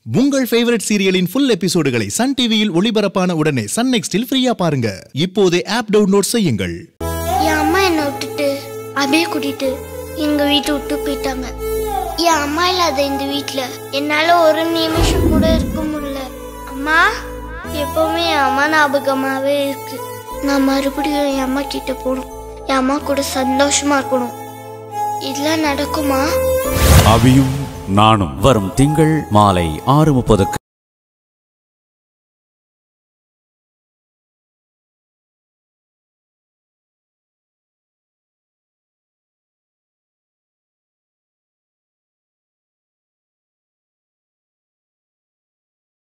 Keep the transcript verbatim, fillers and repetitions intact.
உங்கள் ஃபேவரட் சீரியலின் ஃபுல் எபிசோடுகளை சன் டிவியில் ஒளிபரப்பான உடனே சன் நெக்ஸ்டில் ஃப்ரீயா பாருங்க. இப்போதே ஆப் டவுன்லோட் செய்யுங்கள். என் அம்மா என்னை விட்டுட்டு அப்படியே கூட்டிட்டு எங்க வீட்டை விட்டு போயிட்டாங்க. என் அம்மா இல்லாத இந்த வீட்டுல என்னால ஒரு நிமிஷம் கூட இருக்க முடியல. அம்மா எப்பவுமே என் அம்மா ஞாபகமாவே இருக்கு. நான் மறுபடியும் என் அம்மா கிட்ட போகணும். என் அம்மா கூட சந்தோஷமா இருக்கணும். இதெல்லாம் நடக்குமா? அபியும் நானும் வரும் திங்கள் மாலை ஆறு முப்பதுக்கு.